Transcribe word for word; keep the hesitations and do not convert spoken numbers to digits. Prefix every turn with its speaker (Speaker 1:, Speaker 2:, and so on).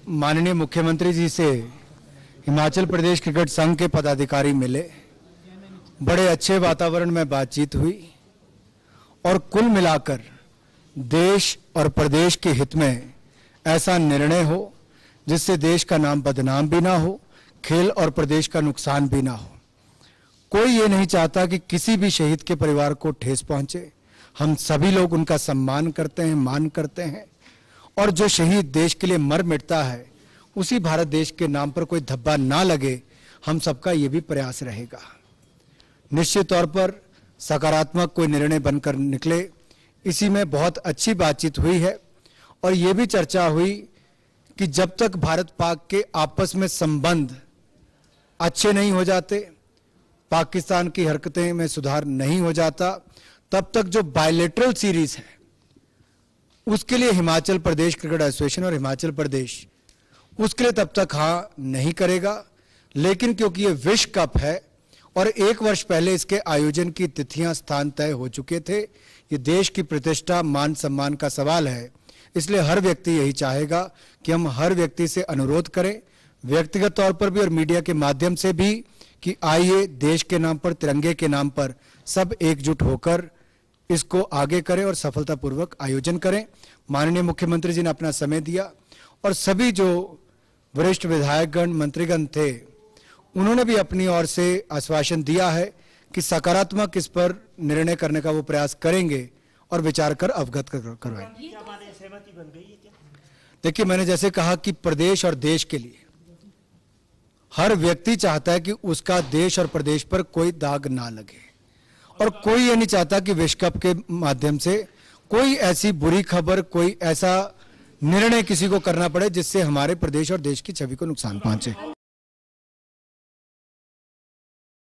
Speaker 1: माननीय मुख्यमंत्री जी से हिमाचल प्रदेश क्रिकेट संघ के पदाधिकारी मिले, बड़े अच्छे वातावरण में बातचीत हुई और कुल मिलाकर देश और प्रदेश के हित में ऐसा निर्णय हो जिससे देश का नाम बदनाम भी ना हो, खेल और प्रदेश का नुकसान भी ना हो। कोई ये नहीं चाहता कि किसी भी शहीद के परिवार को ठेस पहुंचे। हम सभी लोग उनका सम्मान करते हैं, मान करते हैं, और जो शहीद देश के लिए मर मिटता है उसी भारत देश के नाम पर कोई धब्बा ना लगे, हम सबका ये भी प्रयास रहेगा। निश्चित तौर पर सकारात्मक कोई निर्णय बनकर निकले, इसी में बहुत अच्छी बातचीत हुई है। और ये भी चर्चा हुई कि जब तक भारत पाक के आपस में संबंध अच्छे नहीं हो जाते, पाकिस्तान की हरकतें में सुधार नहीं हो जाता, तब तक जो बायलैटरल सीरीज है उसके लिए हिमाचल प्रदेश क्रिकेट एसोसिएशन और हिमाचल प्रदेश उसके लिए तब तक हाँ नहीं करेगा। लेकिन क्योंकि ये विश्व कप है और एक वर्ष पहले इसके आयोजन की तिथियां स्थान तय हो चुके थे, ये देश की प्रतिष्ठा मान सम्मान का सवाल है, इसलिए हर व्यक्ति यही चाहेगा कि हम हर व्यक्ति से अनुरोध करें, व्यक्तिगत तौर पर भी और मीडिया के माध्यम से भी, कि आइए देश के नाम पर, तिरंगे के नाम पर सब एकजुट होकर इसको आगे करें और सफलतापूर्वक आयोजन करें। माननीय मुख्यमंत्री जी ने अपना समय दिया और सभी जो वरिष्ठ विधायकगण, मंत्रीगण थे, उन्होंने भी अपनी ओर से आश्वासन दिया है कि सकारात्मक इस पर निर्णय करने का वो प्रयास करेंगे और विचार कर अवगत करवाएंगे। देखिए, मैंने जैसे कहा कि प्रदेश और देश के लिए हर व्यक्ति चाहता है कि उसका देश और प्रदेश पर कोई दाग ना लगे, और कोई ये नहीं चाहता कि विश्व कप के माध्यम से कोई ऐसी बुरी खबर, कोई ऐसा निर्णय किसी को करना पड़े जिससे हमारे प्रदेश और देश की छवि को नुकसान पहुंचे।